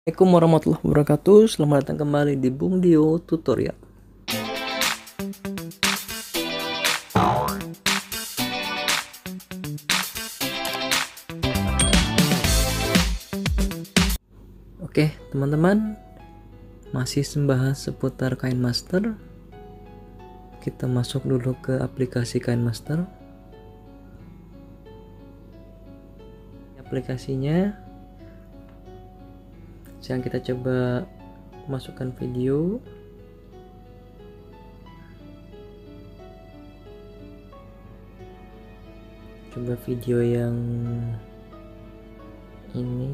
Assalamualaikum warahmatullahi wabarakatuh. Selamat datang kembali di Bung Dio Tutorial. Oke, teman-teman, masih membahas seputar KineMaster. Kita masuk dulu ke aplikasi KineMaster. Aplikasinya sekarang kita coba masukkan video. Coba video yang ini.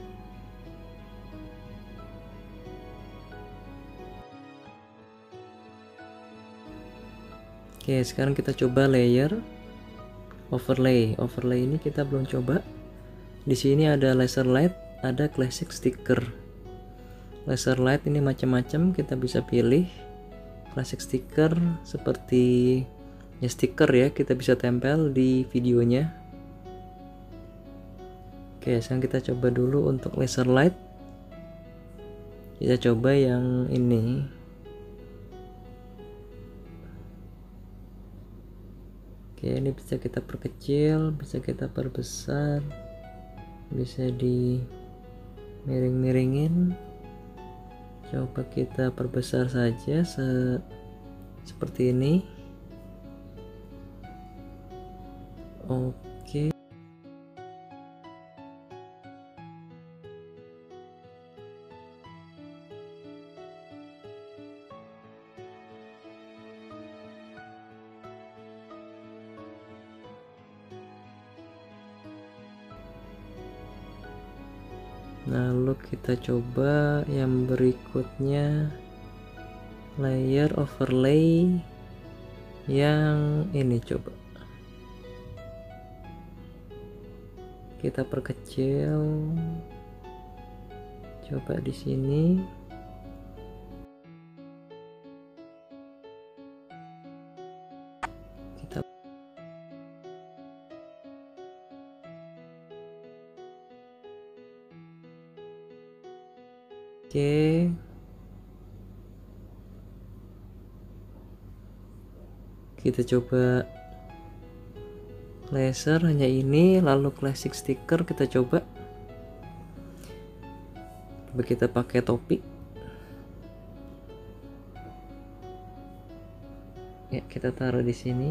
Oke, sekarang kita coba layer overlay. Overlay ini kita belum coba. Di sini ada laser light, ada classic sticker. Laser light ini macam-macam, kita bisa pilih. Classic sticker seperti ya stiker ya, kita bisa tempel di videonya. Oke, sekarang kita coba dulu untuk laser light. Kita coba yang ini. Oke, ini bisa kita perkecil, bisa kita perbesar, bisa di miring-miringin. Coba kita perbesar saja seperti ini. Oke. Lalu kita coba yang berikutnya, layer overlay yang ini. Coba kita perkecil, coba di sini. Kita Oke, kita coba laser hanya ini, lalu classic sticker kita coba kita pakai topi ya, kita taruh di sini.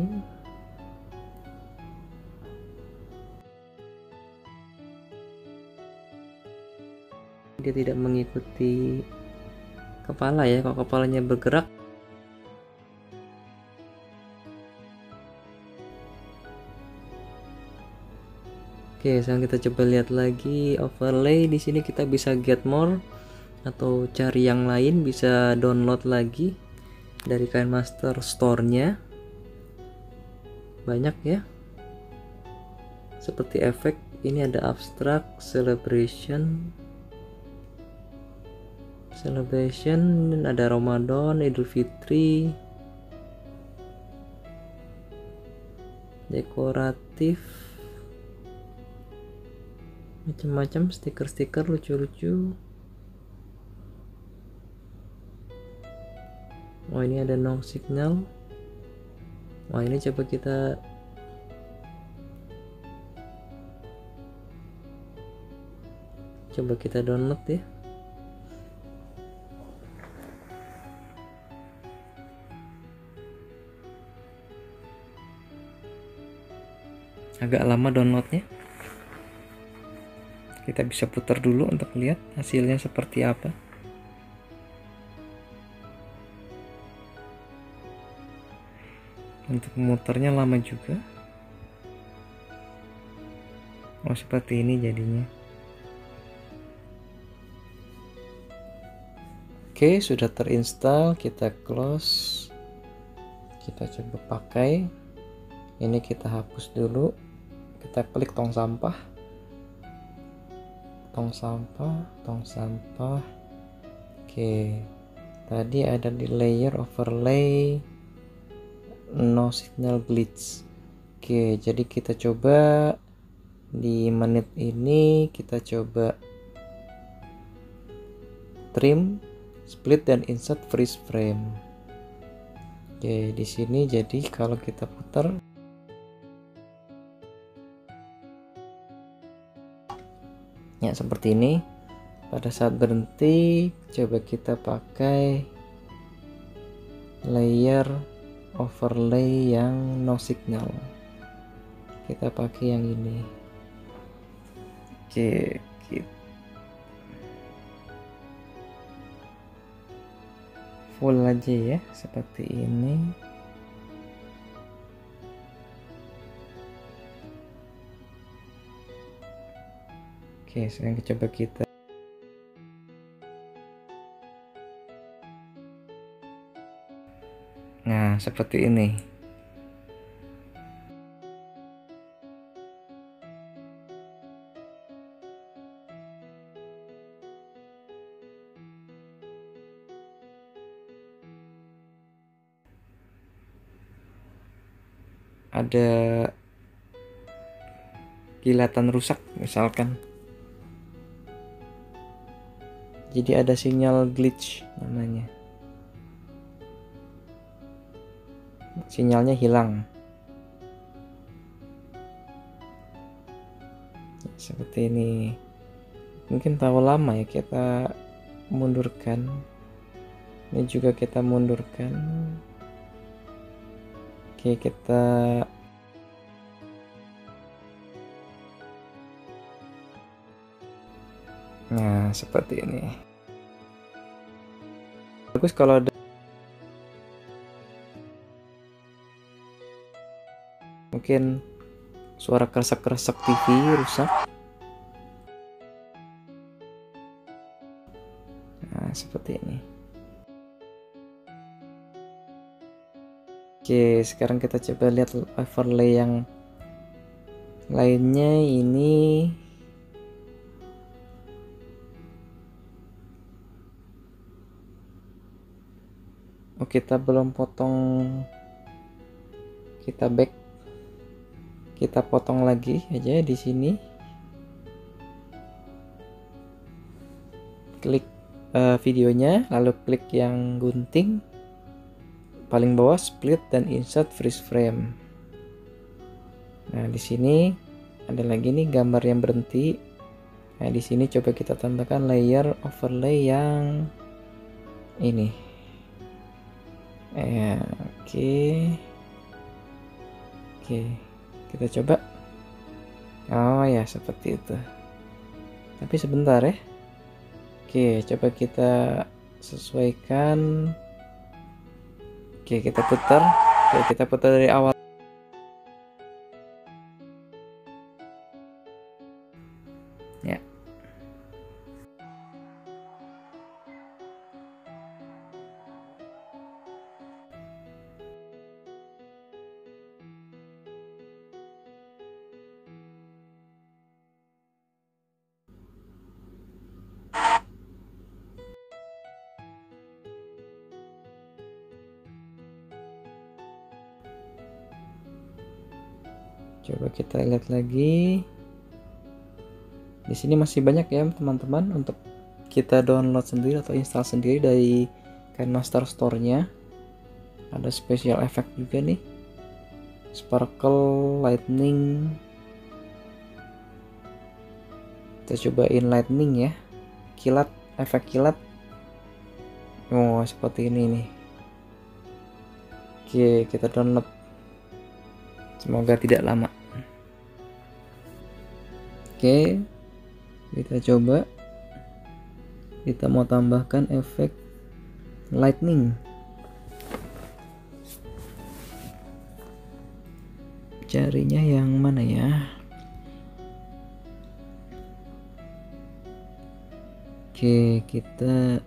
Dia tidak mengikuti kepala ya, kalau kepalanya bergerak. Oke, sekarang kita coba lihat lagi overlay. Di sini kita bisa get more atau cari yang lain, bisa download lagi dari KineMaster Store-nya. Banyak ya. Seperti efek, ini ada abstract, celebration, ada Ramadan, Idul Fitri, dekoratif, macam-macam stiker-stiker lucu-lucu. Oh, ini ada no signal. Wah, ini coba kita download ya. Agak lama downloadnya. Kita bisa putar dulu untuk lihat hasilnya seperti apa. Untuk memutarnya lama juga. Oh, seperti ini jadinya. Oke, sudah terinstall, kita close. Kita coba pakai. Ini kita hapus dulu. Kita klik tong sampah. Oke, tadi ada di layer overlay no signal glitch. Oke, jadi kita coba di menit ini, kita coba trim, split dan insert freeze frame. Oke, di sini jadi kalau kita putar ya seperti ini. Pada saat berhenti, coba kita pakai layer overlay yang no signal. Kita pakai yang ini. Oke, full aja ya, seperti ini. Oke, sekarang coba kita nah seperti ini. Ada kilatan rusak misalkan, jadi ada sinyal glitch namanya, sinyalnya hilang seperti ini. Mungkin terlalu lama ya, kita mundurkan. Ini juga kita mundurkan. Oke, kita nah seperti ini. Bagus kalau ada mungkin suara kresek-kresek TV rusak. Nah seperti ini. Oke, sekarang kita coba lihat overlay yang lainnya. Ini oh, kita belum potong, kita back, kita potong lagi aja di sini. Klik videonya, lalu klik yang gunting paling bawah, split dan insert freeze frame. Nah, di sini ada lagi nih gambar yang berhenti. Nah, di sini coba kita tambahkan layer overlay yang ini. Oke. Oke, kita coba. Oh ya, seperti itu. Tapi sebentar ya. Oke, coba kita sesuaikan. Oke, kita putar. Oke, kita putar dari awal. Ya. Coba kita lihat lagi. Di sini masih banyak ya teman-teman untuk kita download sendiri atau install sendiri dari KineMaster Store-nya. Ada special effect juga nih. Sparkle, lightning. Kita cobain lightning ya. Kilat, efek kilat. Oh, seperti ini nih. Oke, kita download. Semoga tidak lama. Oke, kita coba. Kita mau tambahkan efek lightning. Carinya yang mana ya? Oke, kita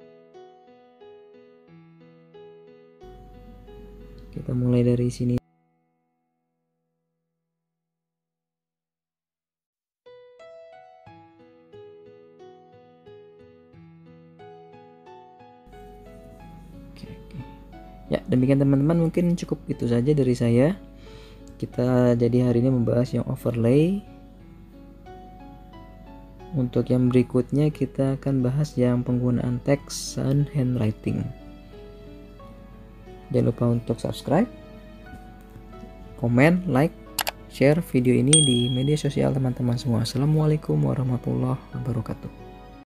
mulai dari sini. Ya, demikian teman-teman, mungkin cukup itu saja dari saya. Kita jadi hari ini membahas yang overlay Untuk yang berikutnya kita akan bahas yang penggunaan teks dan handwriting. Jangan lupa untuk subscribe, komen, like, share video ini di media sosial teman-teman semua. Assalamualaikum warahmatullahi wabarakatuh.